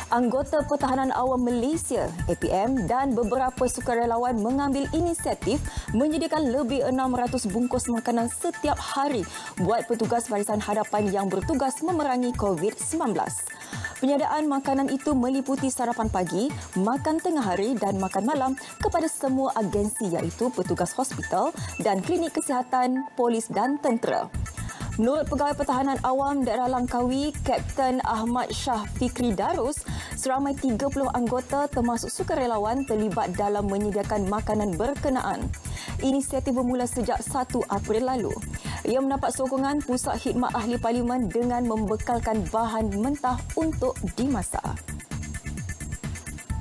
Anggota Pertahanan Awam Malaysia (APM) dan beberapa sukarelawan mengambil inisiatif menyediakan lebih 600 bungkus makanan setiap hari buat petugas barisan hadapan yang bertugas memerangi COVID-19. Penyediaan makanan itu meliputi sarapan pagi, makan tengah hari dan makan malam kepada semua agensi iaitu petugas hospital dan klinik kesihatan, polis dan tentera. Menurut Pegawai Pertahanan Awam Daerah Langkawi, Kapten Ahmad Shah Fikri Darus, seramai 30 anggota termasuk sukarelawan terlibat dalam menyediakan makanan berkenaan. Inisiatif bermula sejak 1 April lalu. Ia mendapat sokongan Pusat Khidmat Ahli Parlimen dengan membekalkan bahan mentah untuk dimasak.